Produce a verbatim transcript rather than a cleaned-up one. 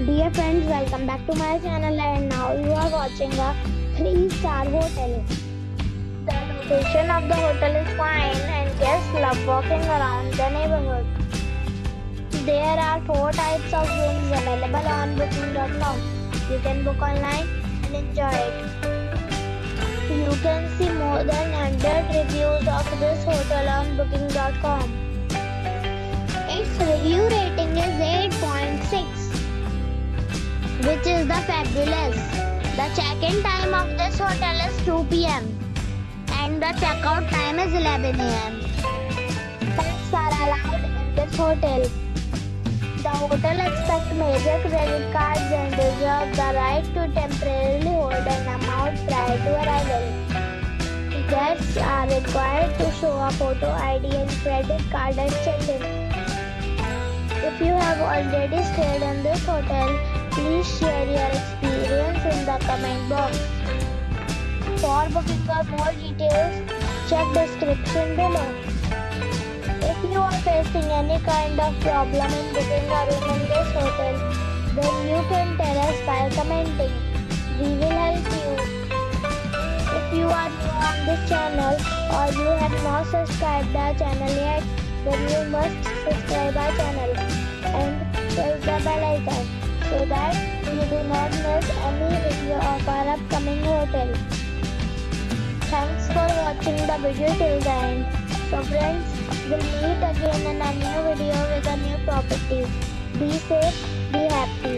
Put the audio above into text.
Dear friends, welcome back to my channel, and now you are watching a three star hotel. The location of the hotel is fine and guests love walking around the neighborhood. There are four types of rooms available on booking dot com. You can book online and enjoy it. You can see more than one hundred reviews of this hotel on booking dot com. Its review rating is eight point six, which is the fabulous. The check-in time of this hotel is two p m and the check-out time is eleven a m Pets are allowed in this hotel. The hotel accepts major credit cards and reserves the right to temporarily hold an amount prior to arrival. Guests are required to show a photo I D and credit card at check-in. If you have already stayed in this hotel, please share your experience in the comment box. For booking or more details, check description below. If you are facing any kind of problem in booking a room in this hotel, then you can tell us by commenting. We will help you. If you are new on this channel or you have not subscribed our channel yet, then you must subscribe our channel and press the bell icon so that you do not miss any video of our upcoming hotel. Thanks for watching the video till the end. So friends, we'll meet again in a new video with a new property. Be safe, be happy.